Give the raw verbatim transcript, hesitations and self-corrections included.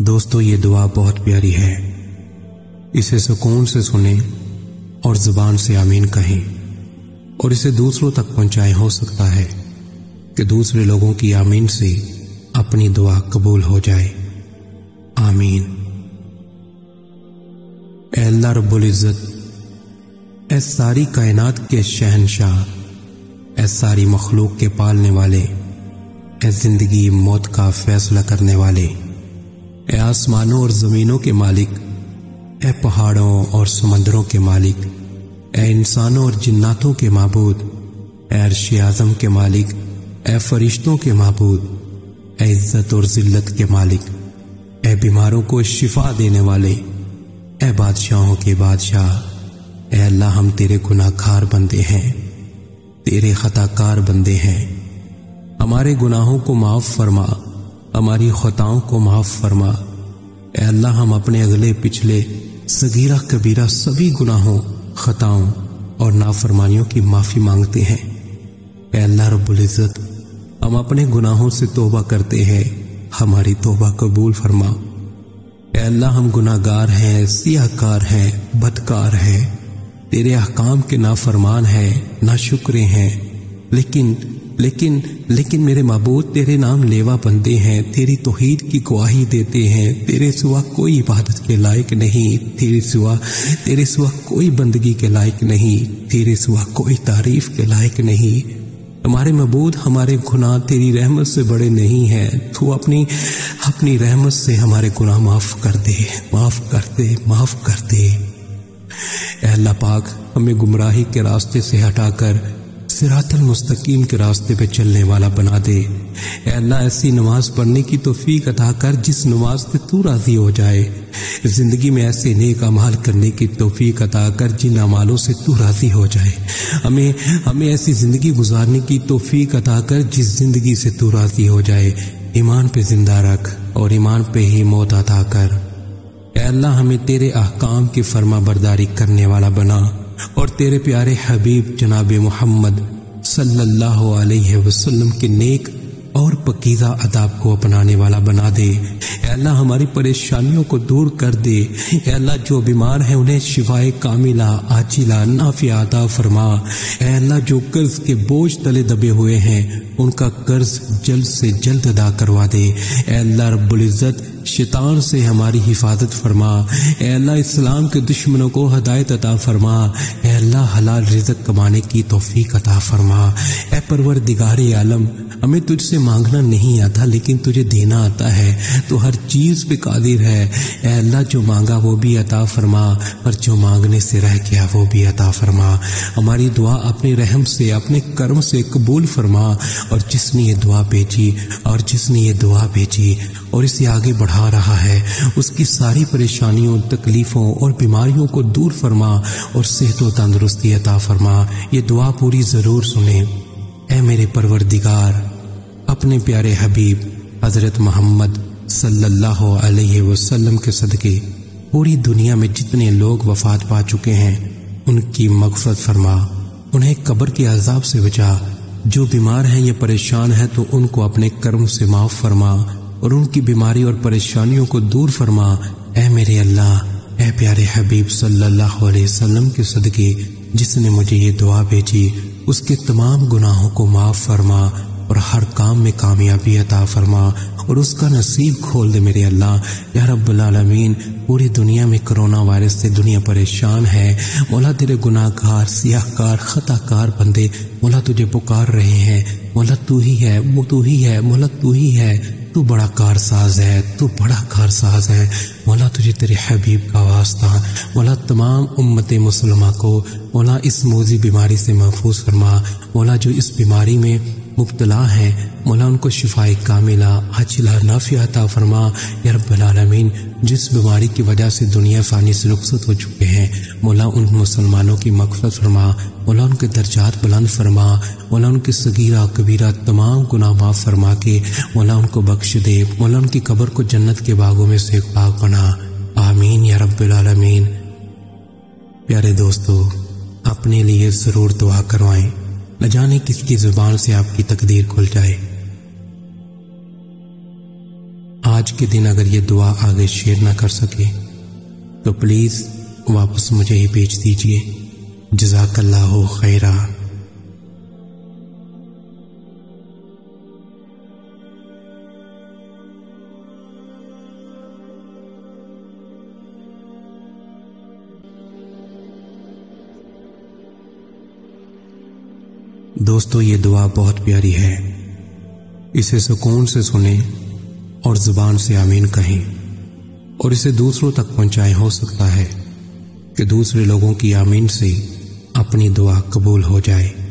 دوستو یہ دعا بہت پیاری ہے، اسے سکون سے سنیں اور زبان سے آمین کہیں اور اسے دوسروں تک پہنچائیں۔ ہو سکتا ہے کہ دوسرے لوگوں کی آمین سے اپنی دعا قبول ہو جائے۔ آمین۔ اے اللہ رب العزت، اے ساری کائنات کے شہنشاہ، اے ساری مخلوق کے پالنے والے، اے زندگی موت کا فیصلہ کرنے والے، اے آسمانوں اور زمینوں کے مالک، اے پہاڑوں اور سمندروں کے مالک، اے انسانوں اور جناتوں کے معبود، اے عرش اعظم کے مالک، اے فرشتوں کے معبود، اے عزت اور ذلت کے مالک، اے بیماروں کو شفا دینے والے، اے بادشاہوں کے بادشاہ، اے اللہ ہم تیرے گناہ گار بندے ہیں، تیرے خطا کار بندے ہیں۔ ہمارے گناہوں کو معاف فرما، ہماری خطاؤں کو معاف فرما۔ اے اللہ ہم اپنے اگلے پچھلے صغیرہ کبیرہ سبھی گناہوں، خطاؤں اور نافرمانیوں کی معافی مانگتے ہیں۔ اے اللہ رب العزت، ہم اپنے گناہوں سے توبہ کرتے ہیں، ہماری توبہ قبول فرما۔ اے اللہ ہم گناہ گار ہیں، سیاہ کار ہیں، بدکار ہیں، تیرے احکام کے نافرمان ہیں، ناشکرے ہیں، لیکن لیکن لیکن میرے معبود تیرے نام لیوا بندے ہیں، تیری توحید کی گواہی دیتے ہیں۔ تیرے سوا کوئی عبادت کے لائق نہیں، تیرے سوا تیرے سوا کوئی بندگی کے لائق نہیں، تیرے سوا کوئی تعریف کے لائق نہیں۔ ہمارے معبود ہمارے گناہ تیری رحمت سے بڑے نہیں ہیں، تو اپنی اپنی رحمت سے ہمارے گناہ معاف کر دے، معاف کر دے، معاف کر دے۔ اے اللہ پاک، ہمیں گمراہی کے راستے سے ہٹا کر صراط المستقیم کے راستے پہ چلنے والا بنا دے۔ اے اللہ ایسی نماز پڑھنے کی توفیق عطا کر جس نماز پہ تو راضی ہو جائے، زندگی میں ایسے نیک اعمال کرنے کی توفیق عطا کر جن اعمالوں سے تو راضی ہو جائے۔ ہمیں ہمیں ایسی زندگی گزارنے کی توفیق عطا کر جس زندگی سے تو راضی ہو جائے۔ ایمان پہ زندہ رکھ اور ایمان پہ ہی موت عطا کر۔ اے اللہ ہمیں تیرے احکام کی فرما برداری کرنے والا بنا اور تیرے پیارے حبیب جناب محمد صلی اللہ علیہ وسلم کے نیک اور پکیزہ آداب کو اپنانے والا بنا دے۔ اے اللہ ہماری پریشانیوں کو دور کر دے۔ اے اللہ جو بیمار ہیں انہیں شفائے کاملہ عاجلہ نافعہ عطا فرما۔ اے اللہ جو قرض کے بوجھ تلے دبے ہوئے ہیں ان کا قرض جلد سے جلد ادا کروا دے۔ اے اللہ رب العزت شیطان سے ہماری حفاظت فرما۔ اے اللہ اسلام کے دشمنوں کو ہدایت عطا فرما۔ اے اللہ حلال رزق کمانے کی توفیق عطا فرما۔ اے پروردگار عالم، ہمیں تجھ سے مانگنا نہیں آتا لیکن تجھے دینا آتا ہے، تو ہر چیز پہ قادر ہے۔ اے اللہ جو مانگا وہ بھی عطا فرما اور جو مانگنے سے رہ گیا وہ بھی عطا فرما۔ ہماری دعا اپنے رحم سے، اپنے کرم سے قبول فرما، اور جس نے یہ دعا بھیجی اور جس نے یہ دعا بھیجی اور اسے آگے بڑھا رہا ہے اس کی ساری پریشانیوں، تکلیفوں اور بیماریوں کو دور فرما اور صحت و تندرستی عطا فرما۔ یہ دعا پوری ضرور سنیں۔ اے میرے پروردگار، اپنے پیارے حبیب حضرت محمد صلی اللہ علیہ وسلم کے صدقے پوری دنیا میں جتنے لوگ وفات پا چکے ہیں ان کی مغفرت فرما، انہیں قبر کے عذاب سے بچا۔ جو بیمار ہیں یا پریشان ہیں تو ان کو اپنے کرم سے معاف فرما اور ان کی بیماری اور پریشانیوں کو دور فرما۔ اے میرے اللہ، اے پیارے حبیب صلی اللہ علیہ وسلم کے صدقے جس نے مجھے یہ دعا بھیجی اس کے تمام گناہوں کو معاف فرما اور ہر کام میں کامیابی عطا فرما اور اس کا نصیب کھول دے میرے اللہ۔ یا رب العالمین، پوری دنیا میں کرونا وائرس سے دنیا پریشان ہے، مولا تیرے گناہ گار، سیاہ کار، خطا کار بندے مولا تجھے پکار رہے ہیں۔ مولا تو ہی ہے، تو ہی ہے، مولا تو ہی ہے، تو بڑا کارساز ہے، تو بڑا کارساز ہے۔ مولا تجھے تیرے حبیب کا واسطہ، مولا تمام امت مسلمہ کو مولا اس موذی بیماری سے محفوظ فرما۔ مولا جو اس بیماری میں مبتلا ہیں مولا ان کو شفائے کاملہ عاجلہ نافعہ عطا فرما۔ یا رب العالمین، جس بیماری کی وجہ سے دنیا فانی سے رخصت ہو چکے ہیں مولا ان مسلمانوں کی مغفرت فرما، مولا ان کے درجات بلند فرما، مولا ان کے صغیرہ کبیرہ تمام گناہ معاف فرما کے مولا ان کو بخش دے، مولا ان کی قبر کو جنت کے باغوں میں سے ایک باغ بنا۔ آمین یا رب العالمین۔ پیارے دوستو، اپنے لیے ضرور دعا کروائیں، نہ جانے کس کی زبان سے آپ کی تقدیر کھل جائے۔ آج کے دن اگر یہ دعا آگے شیئر نہ کر سکے تو پلیز واپس مجھے ہی بھیج دیجیے۔ جزاک اللہ خیرہ۔ دوستو یہ دعا بہت پیاری ہے، اسے سکون سے سنیں اور زبان سے آمین کہیں اور اسے دوسروں تک پہنچائیں۔ ہو سکتا ہے کہ دوسرے لوگوں کی آمین سے اپنی دعا قبول ہو جائے۔